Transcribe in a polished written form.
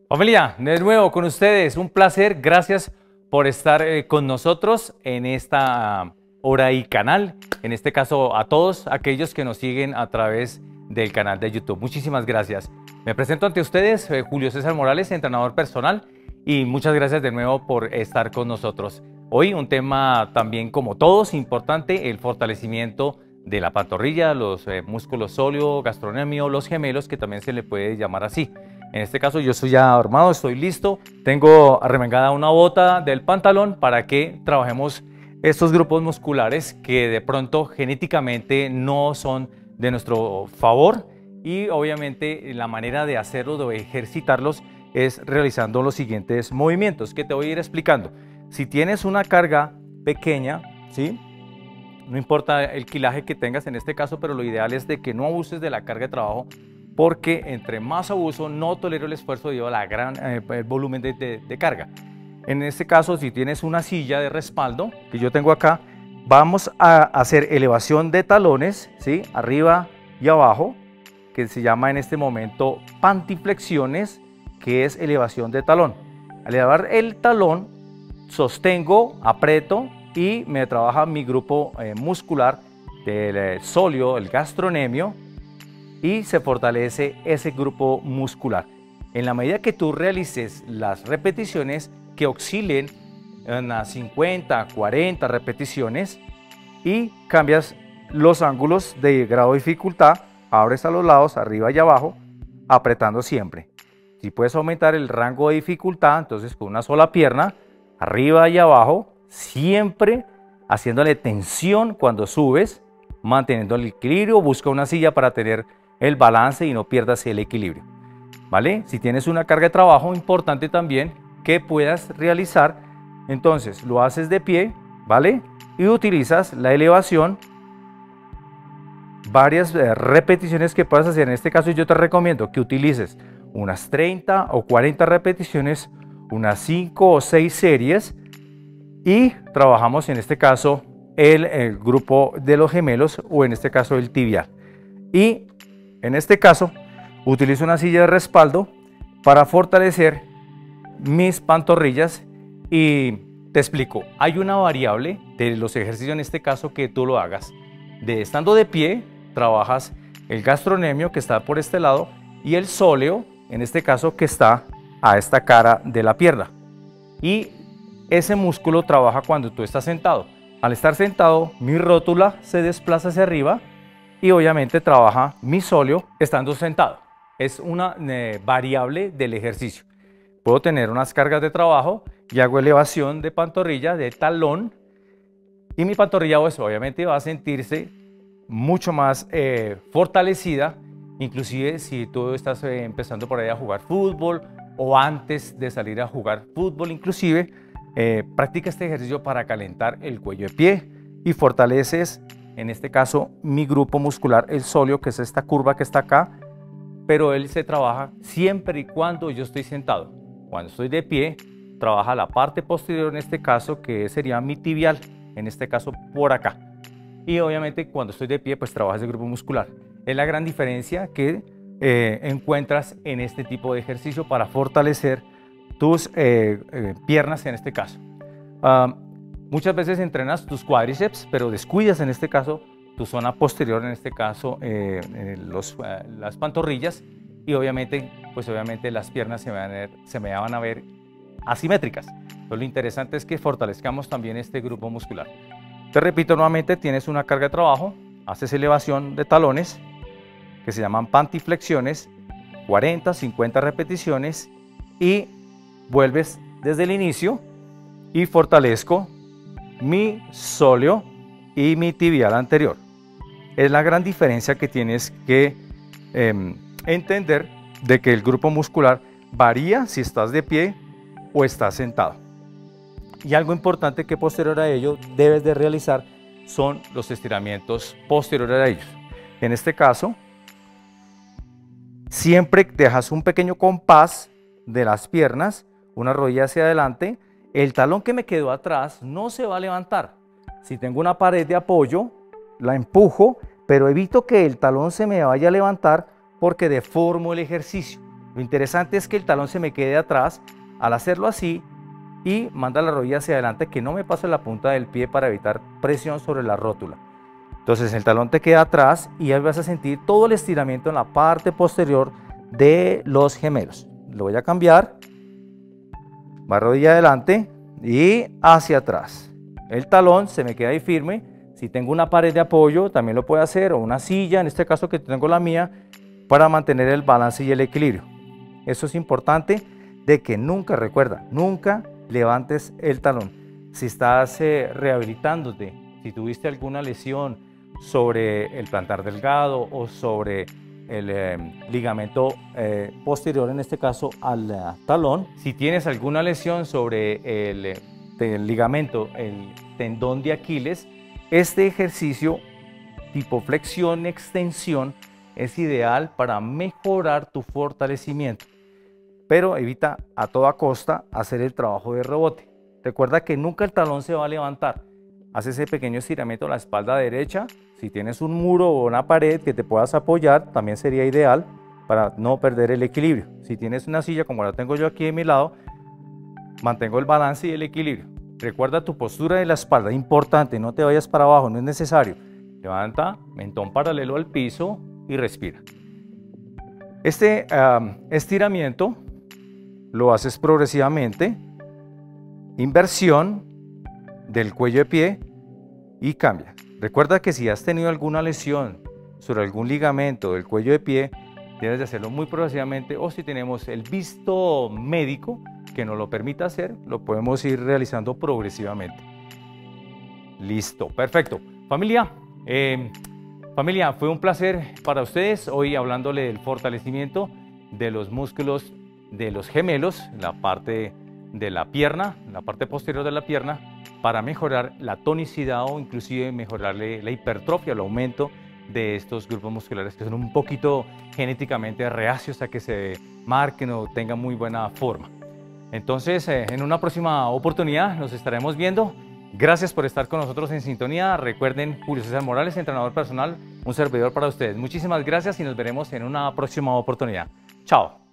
Familia, de nuevo con ustedes, un placer, gracias por estar con nosotros en esta hora y canal, en este caso a todos aquellos que nos siguen a través del canal de YouTube. Muchísimas gracias. Me presento ante ustedes, Julio César Morales, entrenador personal, y muchas gracias de nuevo por estar con nosotros. Hoy un tema también como todos importante, el fortalecimiento de la pantorrilla, los músculos sóleo, gastrocnemio, los gemelos, que también se le puede llamar así. En este caso yo estoy ya armado, estoy listo, tengo arremangada una bota del pantalón para que trabajemos estos grupos musculares que de pronto genéticamente no son de nuestro favor, y obviamente la manera de hacerlo, de ejercitarlos, es realizando los siguientes movimientos que te voy a ir explicando. Si tienes una carga pequeña, ¿sí?, no importa el kilaje que tengas en este caso, pero lo ideal es de que no abuses de la carga de trabajo, porque entre más abuso no tolero el esfuerzo debido a la gran el volumen de carga. En este caso, si tienes una silla de respaldo que yo tengo acá, vamos a hacer elevación de talones, ¿sí?, arriba y abajo, que se llama en este momento pantiflexiones, que es elevación de talón. Al elevar el talón, sostengo, aprieto y me trabaja mi grupo muscular del sóleo, el gastrocnemio, y se fortalece ese grupo muscular. En la medida que tú realices las repeticiones que oscilen en las 50, 40 repeticiones y cambias los ángulos de grado de dificultad, abres a los lados, arriba y abajo, apretando siempre. Si puedes aumentar el rango de dificultad, entonces con una sola pierna, arriba y abajo, siempre haciéndole tensión cuando subes, manteniendo el equilibrio. Busca una silla para tener el balance y no pierdas el equilibrio, ¿vale? Si tienes una carga de trabajo, importante también que puedas realizar, entonces lo haces de pie, ¿vale? Y utilizas la elevación, varias repeticiones que puedas hacer. En este caso yo te recomiendo que utilices unas 30 o 40 repeticiones, unas 5 o 6 series, y trabajamos en este caso el grupo de los gemelos, o en este caso el tibial. Y en este caso utilizo una silla de respaldo para fortalecer mis pantorrillas. Y te explico, hay una variable de los ejercicios en este caso que tú lo hagas. De estando de pie, trabajas el gastrocnemio, que está por este lado, y el sóleo, en este caso, que está a esta cara de la pierna. Y ese músculo trabaja cuando tú estás sentado. Al estar sentado, mi rótula se desplaza hacia arriba y obviamente trabaja mi sóleo estando sentado. Es una variable del ejercicio. Puedo tener unas cargas de trabajo y hago elevación de pantorrilla, de talón, y mi pantorrilla pues, obviamente va a sentirse mucho más fortalecida. Inclusive si tú estás empezando por ahí a jugar fútbol, o antes de salir a jugar fútbol, inclusive practica este ejercicio para calentar el cuello de pie y fortaleces, en este caso, mi grupo muscular, el sóleo, que es esta curva que está acá, pero él se trabaja siempre y cuando yo estoy sentado. Cuando estoy de pie, trabaja la parte posterior, en este caso, que sería mi tibial, en este caso por acá. Y obviamente cuando estoy de pie, pues trabaja ese grupo muscular. Es la gran diferencia que encuentras en este tipo de ejercicio para fortalecer tus piernas en este caso. Muchas veces entrenas tus cuádriceps, pero descuidas en este caso tu zona posterior, en este caso las pantorrillas, y obviamente, pues obviamente las piernas se me van a ver asimétricas. Entonces lo interesante es que fortalezcamos también este grupo muscular. Te repito nuevamente, tienes una carga de trabajo, haces elevación de talones, que se llaman pantiflexiones, 40, 50 repeticiones, y vuelves desde el inicio y fortalezco mi sóleo y mi tibial anterior. Es la gran diferencia que tienes que entender, de que el grupo muscular varía si estás de pie o estás sentado. Y algo importante que posterior a ello debes de realizar son los estiramientos posteriores a ellos. En este caso, siempre dejas un pequeño compás de las piernas, una rodilla hacia adelante. El talón que me quedó atrás no se va a levantar. Si tengo una pared de apoyo, la empujo, pero evito que el talón se me vaya a levantar porque deformo el ejercicio. Lo interesante es que el talón se me quede atrás al hacerlo así y manda la rodilla hacia adelante, que no me pase la punta del pie para evitar presión sobre la rótula. Entonces el talón te queda atrás y ahí vas a sentir todo el estiramiento en la parte posterior de los gemelos. Lo voy a cambiar. Va rodilla adelante y hacia atrás. El talón se me queda ahí firme. Si tengo una pared de apoyo también lo puedo hacer, o una silla, en este caso que tengo la mía, para mantener el balance y el equilibrio. Eso es importante, de que nunca, recuerda, nunca levantes el talón. Si estás rehabilitándote, si tuviste alguna lesión sobre el plantar delgado o sobre el ligamento posterior, en este caso al talón, si tienes alguna lesión sobre el ligamento, el tendón de Aquiles, este ejercicio tipo flexión, extensión, es ideal para mejorar tu fortalecimiento. Pero evita a toda costa hacer el trabajo de rebote. Recuerda que nunca el talón se va a levantar. Haz ese pequeño estiramiento a la espalda derecha. Si tienes un muro o una pared que te puedas apoyar, también sería ideal para no perder el equilibrio. Si tienes una silla como la tengo yo aquí de mi lado, mantengo el balance y el equilibrio. Recuerda tu postura de la espalda, importante, no te vayas para abajo, no es necesario. Levanta, mentón paralelo al piso y respira. Este estiramiento lo haces progresivamente, inversión del cuello de pie y cambia. Recuerda que si has tenido alguna lesión sobre algún ligamento del cuello de pie, tienes de hacerlo muy progresivamente, o si tenemos el visto médico que nos lo permita hacer, lo podemos ir realizando progresivamente. Listo, perfecto. Familia, fue un placer para ustedes hoy hablándole del fortalecimiento de los músculos de los gemelos, la parte de la pierna, la parte posterior de la pierna, para mejorar la tonicidad o inclusive mejorarle la hipertrofia, el aumento de estos grupos musculares que son un poquito genéticamente reacios a que se marquen o tengan muy buena forma. Entonces, en una próxima oportunidad nos estaremos viendo. Gracias por estar con nosotros en sintonía. Recuerden, Julio César Morales, entrenador personal, un servidor para ustedes. Muchísimas gracias y nos veremos en una próxima oportunidad. Chao.